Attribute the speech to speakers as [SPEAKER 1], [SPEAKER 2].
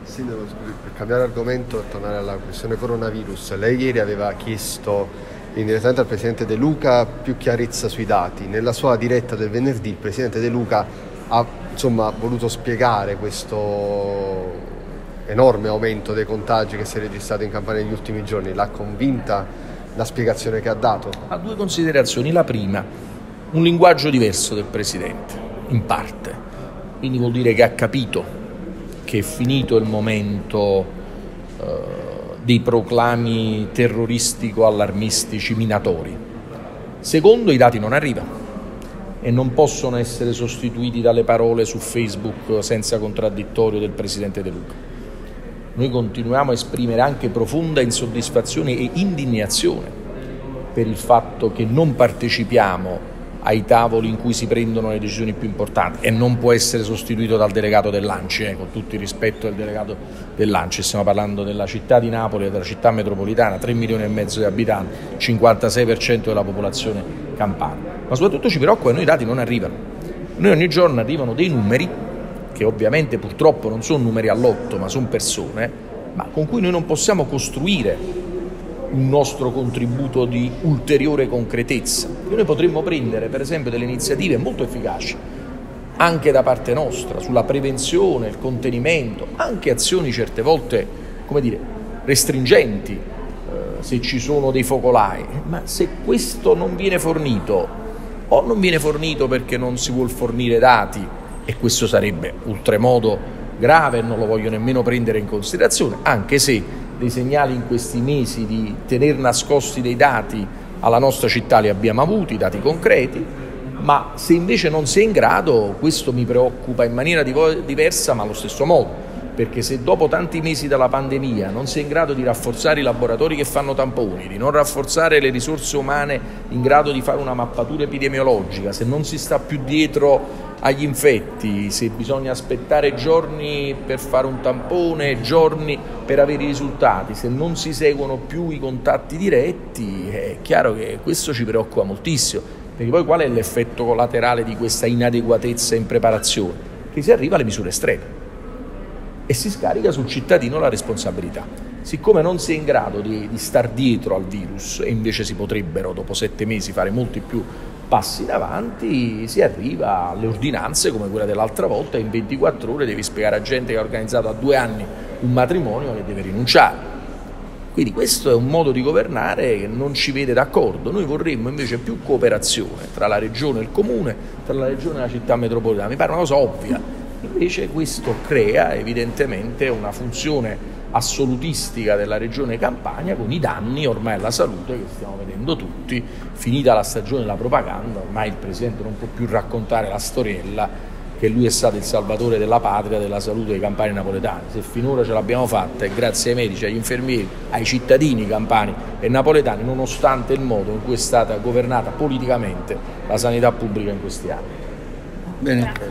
[SPEAKER 1] Sindaco, scusi, per cambiare argomento e tornare alla questione coronavirus, lei ieri aveva chiesto indirettamente al Presidente De Luca più chiarezza sui dati. Nella sua diretta del venerdì il Presidente De Luca ha voluto spiegare questo enorme aumento dei contagi che si è registrato in Campania negli ultimi giorni. L'ha convinta la spiegazione che ha dato?
[SPEAKER 2] Ha due considerazioni. La prima, un linguaggio diverso del Presidente, in parte. Quindi vuol dire che ha capito che è finito il momento dei proclami terroristico-allarmistici minatori. Secondo, i dati non arrivano e non possono essere sostituiti dalle parole su Facebook senza contraddittorio del Presidente De Luca. Noi continuiamo a esprimere anche profonda insoddisfazione e indignazione per il fatto che non partecipiamo ai tavoli in cui si prendono le decisioni più importanti, e non può essere sostituito dal delegato dell'ANCI, con tutto il rispetto del delegato dell'ANCI. Stiamo parlando della città di Napoli e della città metropolitana, 3 milioni e mezzo di abitanti, 56% della popolazione campana. Ma soprattutto ci preoccupa che noi i dati non arrivano. Noi ogni giorno arrivano dei numeri, che ovviamente purtroppo non sono numeri all'otto, ma sono persone, ma con cui noi non possiamo costruire un nostro contributo di ulteriore concretezza. Noi potremmo prendere per esempio delle iniziative molto efficaci anche da parte nostra sulla prevenzione, il contenimento, anche azioni certe volte, restringenti se ci sono dei focolai, ma se questo non viene fornito, o non viene fornito perché non si vuol fornire dati, e questo sarebbe oltremodo grave e non lo voglio nemmeno prendere in considerazione, anche se dei segnali in questi mesi di tener nascosti dei dati alla nostra città li abbiamo avuti, dati concreti, ma se invece non si è in grado, questo mi preoccupa in maniera diversa ma allo stesso modo, perché se dopo tanti mesi dalla pandemia non si è in grado di rafforzare i laboratori che fanno tamponi, di non rafforzare le risorse umane in grado di fare una mappatura epidemiologica, se non si sta più dietro agli infetti, se bisogna aspettare giorni per fare un tampone, giorni per avere i risultati, se non si seguono più i contatti diretti, è chiaro che questo ci preoccupa moltissimo, perché poi qual è l'effetto collaterale di questa inadeguatezza e impreparazione? Che si arriva alle misure estreme e si scarica sul cittadino la responsabilità. Siccome non si è in grado di star dietro al virus, e invece si potrebbero dopo 7 mesi fare molti più passi in avanti, si arriva alle ordinanze come quella dell'altra volta, e in 24 ore devi spiegare a gente che ha organizzato a 2 anni un matrimonio che deve rinunciare. Quindi questo è un modo di governare che non ci vede d'accordo. Noi vorremmo invece più cooperazione tra la regione e il comune, tra la regione e la città metropolitana. Mi pare una cosa ovvia. Invece questo crea evidentemente una funzione assolutistica della regione Campania, con i danni ormai alla salute che stiamo vedendo tutti. Finita la stagione della propaganda, ormai il Presidente non può più raccontare la storiella che lui è stato il salvatore della patria, della salute dei campani napoletani. Se finora ce l'abbiamo fatta è grazie ai medici, agli infermieri, ai cittadini campani e napoletani, nonostante il modo in cui è stata governata politicamente la sanità pubblica in questi anni.
[SPEAKER 1] Bene.